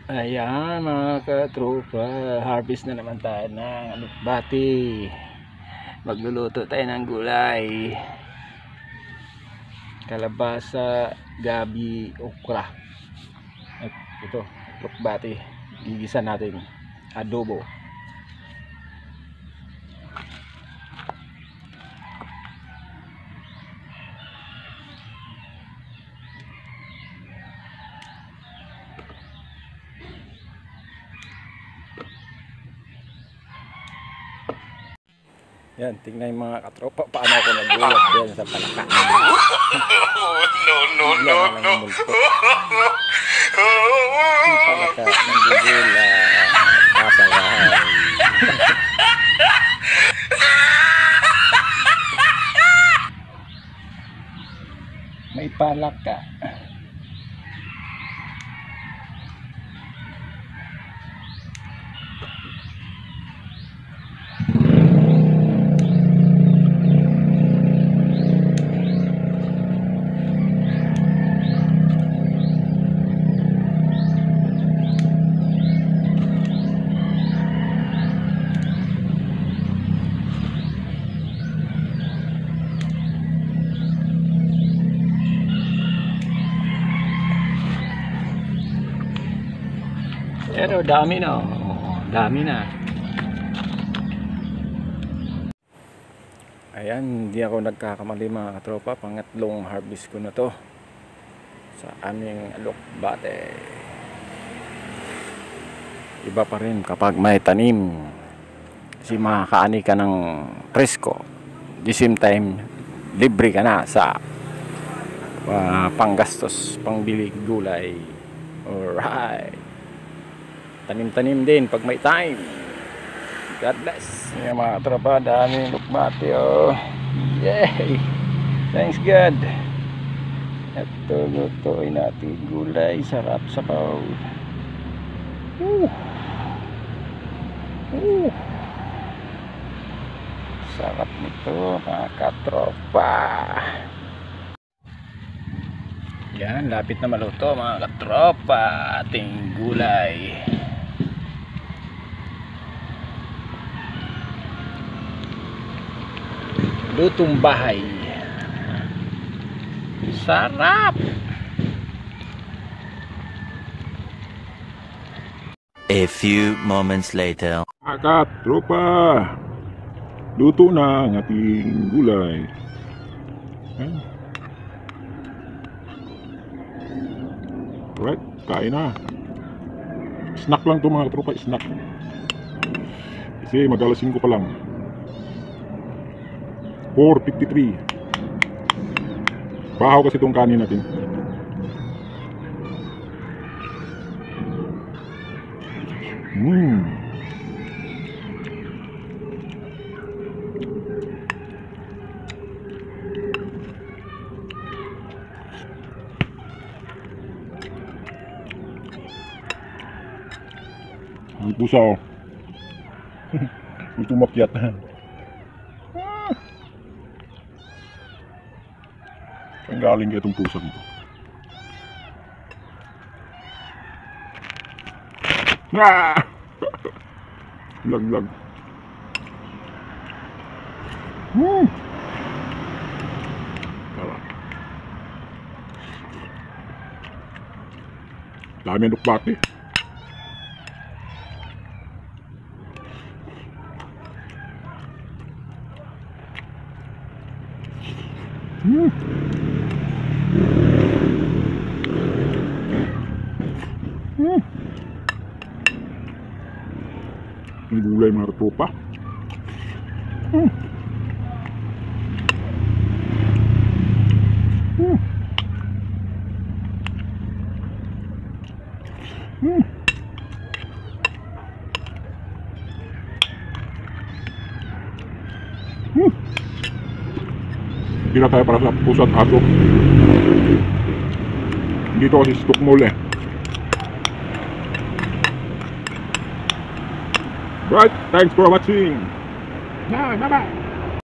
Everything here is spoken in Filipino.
Ayan mga katropa, harvest na naman tayo ng alokbati. Magluluto tayo ng gulay, kalabasa, gabi, okra. At ito, alokbati, gigisa natin, adobo. Yan, tingnan yung mga katropa paano ako nagulat yan sa palaka. No. Si palaka nagugula, kasawahay. May palaka. Pero dami na, dami na. Ayan, hindi ako nagkakamali mga katropa, pangatlong harvest ko na to sa aming alokbate. Iba pa rin kapag may tanim, kasi makakaani ka ng presko, the same time libre ka na sa panggastos, pangbili gulay. Alright, tanim-tanim din pag may time. God bless. Yung mga tropa, daming lukmati, oh. Yay! Thanks God. Ito, lutuin natin gulay, sarap sabaw. Sarap nito mga katropa. Yan, lapit na maluto mga katropa, ating gulay. Lutong bahay. Sarap. A few moments later. Akat, tropa. Luto na ang ating gulay. Alright, kain na. Snack lang to mga tropa, snack. Kasi mag-alas 5 pa lang. 4:53. Bahaw kasi itong kanin natin. Ang pusa, oh. May tumakyat. Ang galing kaya itong pusa nito. Laglag. Dami ang lukbati. Ang gulay mga tropa. Hindi na tayo para sa puso at aso. Dito kasi stock mall eh. Right, thanks for watching. Bye bye.